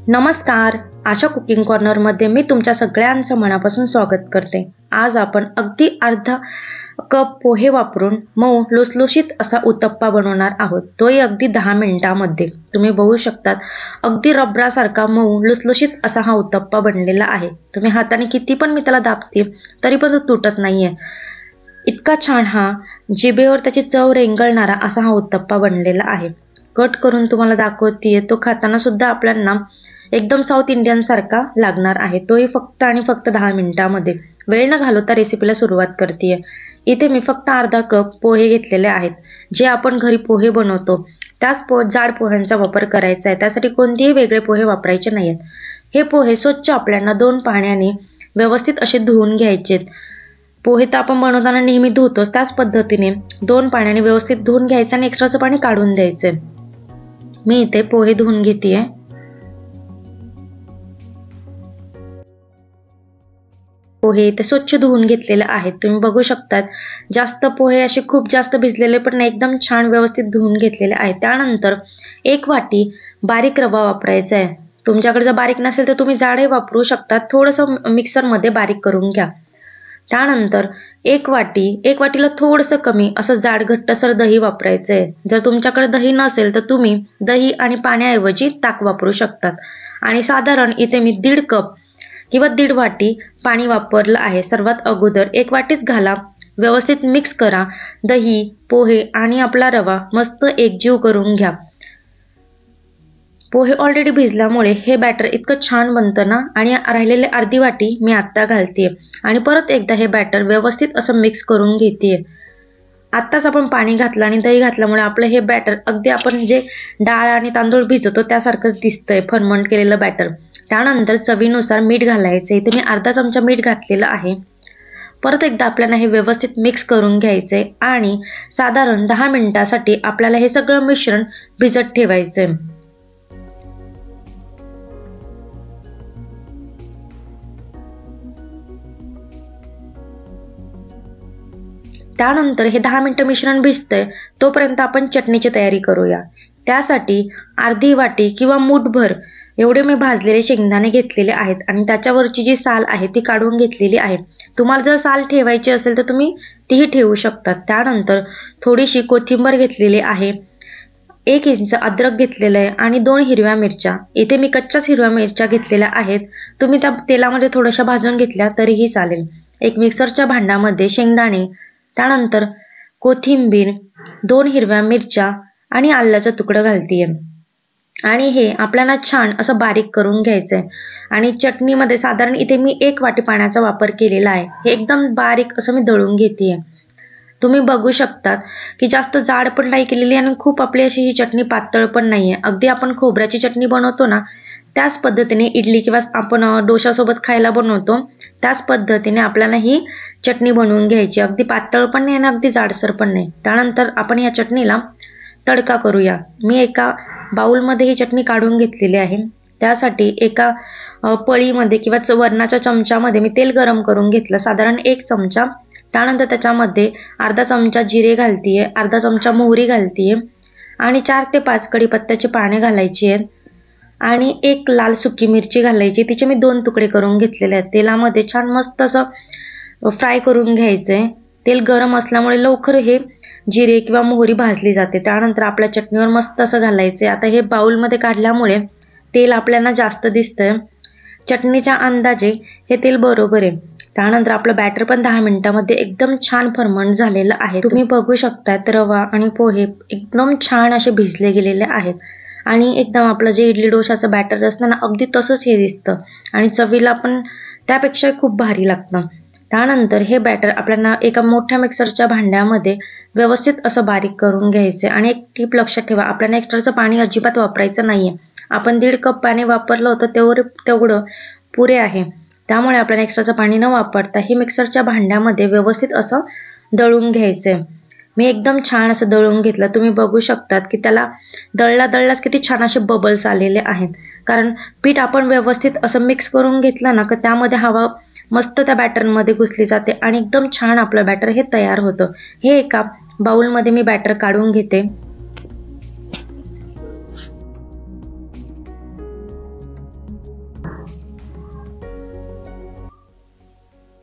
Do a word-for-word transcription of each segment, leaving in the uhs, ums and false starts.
नमस्कार, आशा कुकिंग कॉर्नरमध्ये मी तुमच्या सगळ्यांचं मनापासून स्वागत करते। आज आपण अगदी अर्धा कप पोहे वापरून मऊ लुसलुशीत असा उत्तप्पा बनवणार आहोत, तोही अगदी दहा मिनिटांमध्ये। तुम्ही बघू शकतात अगदी रबरासारखा मऊ लुसलुशीत असा हा उत्तप्पा बनलेला आहे। तुम्ही हाताने किती पण मी त्याला दाबते तरी पण तो तुटत नाहीये। इतका छान हा जिभेवर त्याची चव रेंगाळणारा असा हा उत्तप्पा बनलेला आहे। कट करून तुम्हाला दाखवतेय, तो खाताना सुद्धा आपल्याला एकदम साऊथ इंडियन सारखा लागणार आहे, तोही फक्त आणि फक्त दहा मिनिटांमध्ये। वेळ न घालवता रेसिपीला सुरुवात करतेय। इथे मी फक्त अर्धा कप पोहे घेतलेले आहेत, जे आपण घरी पोहे बनवतो त्याच पो जाड पोह्यांचा वापर करायचा आहे। त्यासाठी कोणतेही वेगळे पोहे वापरायचे नाहीत। हे पोहे स्वच्छ आपल्याला दोन पाण्याने व्यवस्थित असे धुवून घ्यायचे। पोहे तर आपण बनवताना नेहमी धुतोच, त्याच पद्धतीने दोन पाण्याने व्यवस्थित धुवून घ्यायचं आणि एक्स्ट्राचं पाणी काढून द्यायचे। मी इथे पोहे धुवून घेतेय। पोहे इथे स्वच्छ धुवून घेतलेले आहेत, तुम्ही बघू शकतात। जास्त पोहे असे खूप जास्त भिजलेले पण नाही, एकदम छान व्यवस्थित धुवून घेतलेले आहेत। त्यानंतर एक वाटी बारीक रवा वापरायचा आहे। तुमच्याकडे जर बारीक नसेल तर तुम्ही जाडही वापरू शकता, थोडंसं मिक्सरमध्ये बारीक करून घ्या। त्यानंतर एक वाटी एक वाटीला थोडंसं कमी असं जाड घट्टसर दही वापरायचं आहे। जर तुमच्याकडे दही नसेल तर तुम्ही दही आणि पाण्याऐवजी ताक वापरू शकतात। आणि साधारण इथे मी दीड कप किंवा दीड वाटी पाणी वापरलं आहे। सर्वात अगोदर एक वाटीच घाला, व्यवस्थित मिक्स करा। दही, पोहे आणि आपला रवा मस्त एकजीव करून घ्या। पोहे ऑलरेडी भिजल्यामुळे हे बॅटर इतकं छान बनतं ना। आणि राहिलेले अर्धी वाटी मी आत्ता घालतेय आणि परत एकदा हे बॅटर व्यवस्थित असं मिक्स करून घेतेय। आत्ताच आपण पाणी घातलं आणि दही घातल्यामुळे आपलं हे बॅटर अगदी आपण जे डाळ आणि तांदूळ भिजवतो त्यासारखंच दिसतंय, फर्मंट केलेलं बॅटर। त्यानंतर चवीनुसार मीठ घालायचं, इथे मी अर्धा चमचा मीठ घातलेलं आहे। परत एकदा आपल्याला हे व्यवस्थित मिक्स करून घ्यायचंय आणि साधारण दहा मिनिटांसाठी आपल्याला हे सगळं मिश्रण भिजत ठेवायचंय। त्यानंतर हे दहा मिनिटं मिश्रण भिजतंय तोपर्यंत आपण चटणीची तयारी करूया। त्यासाठी अर्धी वाटी किंवा मूठभर एवढे मी भाजलेले शेंगदाणे घेतलेले आहेत आणि त्याच्यावरची जी साल आहे ती काढून घेतलेली आहे। तुम्हाला जर साल ठेवायची असेल तर तुम्ही तीही ठेवू शकता। त्यानंतर थोडीशी कोथिंबीर घेतलेली आहे, एक इंच अद्रक घेतलेलं आहे आणि दोन हिरव्या मिरच्या। इथे मी कच्च्याच हिरव्या मिरच्या घेतलेल्या आहेत, तुम्ही त्या तेलामध्ये थोड्याशा भाजून घेतल्या तरीही चालेल। एक मिक्सरच्या भांड्यामध्ये शेंगदाणे, त्यानंतर कोथिंबीर, दोन हिरव्या मिरच्या आणि आल्याचा तुकडा घालतीये आणि हे आपल्याला छान असं बारीक करून घ्यायचंय। आणि चटणीमध्ये साधारण इथे मी एक वाटी पाण्याचा वापर केलेला आहे। हे एकदम बारीक असं मी दळून घेतेय। तुम्ही बघू शकतात की जास्त जाड पण नाही केलेली आणि खूप आपली अशी ही चटणी पातळ पण नाहीये। अगदी आपण खोबऱ्याची चटणी बनवतो ना त्याच पद्धतीने, इडली किंवा आपण डोशासोबत खायला बनवतो त्याच पद्धतीने आपल्याला ही चटणी बनवून घ्यायची। अगदी पातळ पण नाही आणि अगदी जाडसर पण नाही। त्यानंतर आपण या चटणीला तडका करूया। मी एका बाउलमध्ये ही चटणी काढून घेतलेली आहे। त्यासाठी एका पळीमध्ये किंवा वरणाच्या चमच्यामध्ये मी तेल गरम करून घेतलं, साधारण एक चमचा। त्यानंतर त्याच्यामध्ये अर्धा चमचा जिरे घालतीये, अर्धा चमचा मोहरी घालतीये आणि चार ते पाच कढीपत्त्याची पाने घालायची आहेत आणि एक लाल सुकी मिरची घालायची, तिचे मी दोन तुकडे करून घेतलेले आहेत। तेलामध्ये छान मस्त असं फ्राय करून घ्यायचंय। तेल गरम असल्यामुळे लवकर हे जिरे किंवा मोहरी भाजली जाते। त्यानंतर आपल्या चटणीवर मस्त असं घालायचंय। आता हे बाउलमध्ये काढल्यामुळे तेल आपल्याला जास्त दिसतंय, चटणीच्या अंदाजे हे तेल बरोबर आहे। त्यानंतर आपलं बॅटर पण दहा मिनिटांमध्ये एकदम छान फर्मंट झालेलं आहे। तुम्ही बघू शकता रवा आणि पोहे एकदम छान असे भिजले गेलेले आहेत आणि एकदम आपलं जे इडली डोशाचं बॅटर असतं ना अगदी तसंच हे दिसतं आणि चवीला पण त्यापेक्षा खूप भारी लागतं। त्यानंतर हे बॅटर आपल्याला एका मोठ्या मिक्सरच्या भांड्यामध्ये व्यवस्थित असं बारीक करून घ्यायचं आणि एक टीप लक्षात ठेवा, आपल्याला एक्स्ट्राचं पाणी अजिबात वापरायचं नाहीये। आपण दीड कप पाणी वापरलं होतं तेवढं तेवढं पुरे आहे, त्यामुळे आपल्याला एक्स्ट्राचं पाणी न वापरता हे मिक्सरच्या भांड्यामध्ये व्यवस्थित असं दळून घ्यायचंय। मी एकदम छान असं दळून घेतलं, तुम्ही बघू शकतात की त्याला दळला दळलाच किती छान असे बबल्स आलेले आहेत, कारण पीठ आपण व्यवस्थित असं मिक्स करून घेतलं ना की त्यामध्ये हवा मस्त त्या बॅटरमध्ये घुसली जाते आणि एकदम छान आपलं बॅटर हे तयार होतं। हे एका बाउलमध्ये मी बॅटर काढून घेते।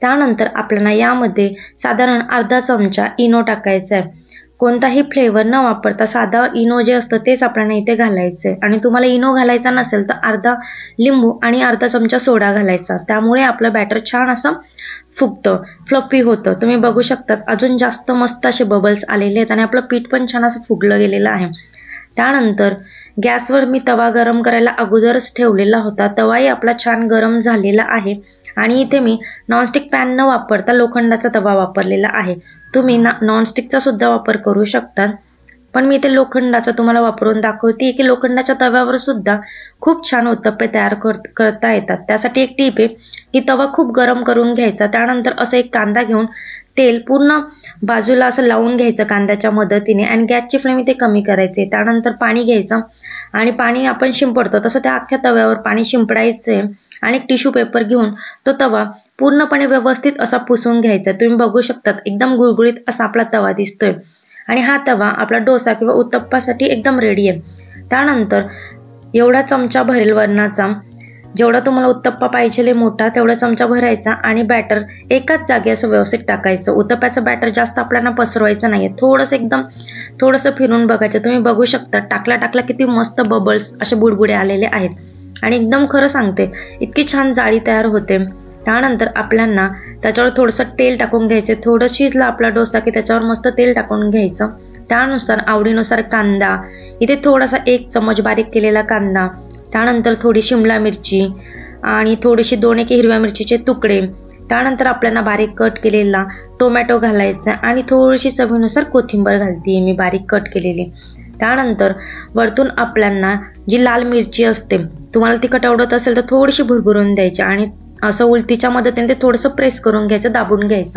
त्यानंतर आपल्याला यामध्ये साधारण अर्धा चमचा इनो टाकायचा आहे. कोणताही फ्लेवर न वापरता साधा इनो जे असतं तेच आपल्याला इथे घालायचं आहे. आणि तुम्हाला इनो घालायचा नसेल तर अर्धा लिंबू आणि अर्धा चमचा सोडा घालायचा. त्यामुळे आपलं बॅटर छान असं फुगतं, फ्लफी होतं. तुम्ही बघू शकतात अजून जास्त मस्त असे बबल्स आलेले आहेत आणि आपलं पीठ पण छान असं फुगलं गेलेलं आहे. त्यानंतर गॅसवर मी तवा गरम करायला अगोदरच ठेवलेला होता. तवाही आपला छान गरम झालेला आहे आणि इथे मी नॉनस्टिक पॅन न वापरता लोखंडाचा तवा वापरलेला आहे. तुम्ही ना नॉनस्टिकचा सुद्धा वापर करू शकता, पण मी इथे लोखंडाचा तुम्हाला वापरून दाखवते की लोखंडाच्या तव्यावर सुद्धा खूप छान उत्तप्पे तयार कर करता येतात. त्यासाठी एक टीप आहे की तवा खूप गरम करून घ्यायचा. त्यानंतर असं एक कांदा घेऊन तेल पूर्ण बाजूला असं लावून घ्यायचं कांद्याच्या मदतीने आणि गॅसची फ्लेम इथे कमी करायची. त्यानंतर पाणी घ्यायचं आणि पाणी आपण शिंपडतो तसं त्या अख्ख्या तव्यावर पाणी शिंपडायचं आणि एक टिश्यू पेपर घेऊन तो तवा पूर्णपणे व्यवस्थित असा पुसून घ्यायचा. तुम्ही बघू शकतात एकदम गुळगुळीत असा आपला तवा दिसतोय आणि हा तवा आपला डोसा किंवा उत्तप्पासाठी एकदम रेडी आहे. त्यानंतर एवढा चमचा भरेल वरणाचा, जेवढा तुम्हाला उत्तप्पा पाहिजे मोठा तेवढा चमचा भरायचा आणि बॅटर एकाच जागी असं व्यवस्थित टाकायचं. उत्तप्प्याचं बॅटर जास्त आपल्याला पसरवायचं नाहीये, थोडंसं एकदम थोडंसं फिरून बघायचं. तुम्ही बघू शकता टाकला टाकला किती मस्त बबल्स असे बुडबुडे आलेले आहेत आणि एकदम खरं सांगते इतकी छान जाळी तयार होते. त्यानंतर आपल्याला त्याच्यावर थोडंसं तेल टाकून घ्यायचं. थोडं शिजला आपला डोसा की त्याच्यावर मस्त तेल टाकून घ्यायचं. त्यानुसार आवडीनुसार कांदा, इथे थोडासा एक चमच बारीक केलेला कांदा, त्यानंतर थोडी शिमला मिरची आणि थोडीशी दोन एक हिरव्या मिरचीचे तुकडे, त्यानंतर आपल्याला बारीक कट केलेला टोमॅटो घालायचा आणि थोडीशी चवीनुसार कोथिंबीर घालते मी बारीक कट केलेली. त्यानंतर वरतून आपल्याला जी लाल मिरची असते, तुम्हाला तिखट आवडत असेल तर थोडीशी भुरभुरून द्यायची आणि असं उलतीच्या मदतीने ते थोडंसं प्रेस करून घ्यायचं, दाबून घ्यायचं.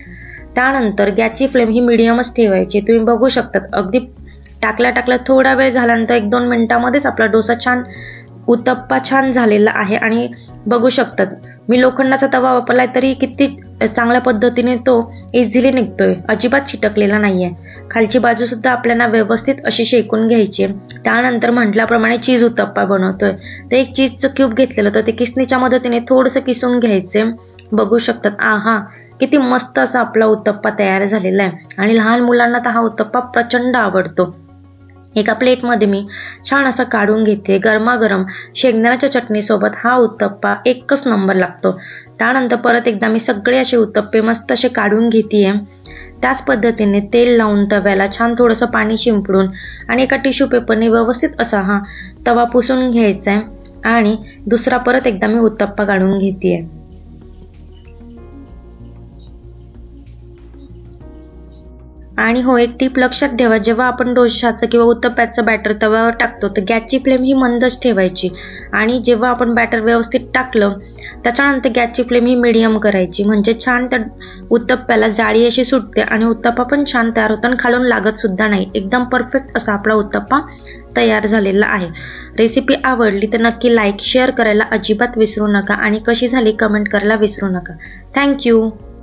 त्यानंतर गॅसची फ्लेम ही मिडियमच ठेवायची. तुम्ही बघू शकतात अगदी टाकल्या टाकल्या थोडा वेळ झाल्यानंतर एक दोन मिनिटांमध्येच आपला डोसा छान उत्तप्पा छान झालेला आहे. आणि बघू शकतात मी लोखंडाचा तवा वापरलाय तरी किती चांगल्या पद्धतीने तो इझिली निघतोय, अजिबात चिटकलेला नाहीये. खालची बाजू सुद्धा आपल्याला व्यवस्थित अशी शेकून घ्यायची. त्यानंतर म्हटल्याप्रमाणे चीज उत्तप्पा बनवतोय तर एक चीजचं क्यूब घेतलेलं होतं ते किसणीच्या मदतीने थोडंसं किसून घ्यायचे. बघू शकतात आहा किती मस्त असा आपला उत्तप्पा तयार झालेला आहे आणि लहान मुलांना तर हा उत्तप्पा प्रचंड आवडतो. एका प्लेटमध्ये मी छान असं काढून घेते. गरमागरम शेंगदाण्याच्या चटणीसोबत हा उत्तप्पा एकच नंबर लागतो. त्यानंतर परत एकदा मी सगळे असे उत्तप्पे मस्त असे काढून घेते. त्याच पद्धतीने तेल लावून तव्याला छान थोडंसं पाणी शिंपडून आणि एका टिश्यू पेपरने व्यवस्थित असा हा तवा पुसून घ्यायचा आहे आणि दुसरा परत एकदा मी उत्तप्पा काढून घेते. आणि हो एक टीप लक्षात ठेवा, जेव्हा आपण डोशाचं किंवा उत्तप्प्याचं बॅटर तव्यावर टाकतो तर गॅसची फ्लेम ही मंदच ठेवायची आणि जेव्हा आपण बॅटर व्यवस्थित टाकलं त्याच्यानंतर गॅसची फ्लेम ही मीडियम करायची, म्हणजे छान त्या उत्तप्प्याला जाळी अशी सुटते आणि उत्तप्पा पण छान तयार होतो आणि खालून लागत सुद्धा नाही. एकदम परफेक्ट असा आपला उत्तप्पा तयार झालेला आहे. रेसिपी आवडली तर नक्की लाईक शेअर करायला अजिबात विसरू नका आणि कशी झाली कमेंट करायला विसरू नका. थँक्यू.